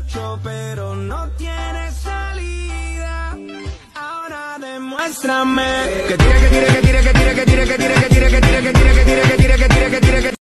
mucho, pero no tiene salida. Ahora demuéstrame que tire, que tire, que tire, que tire.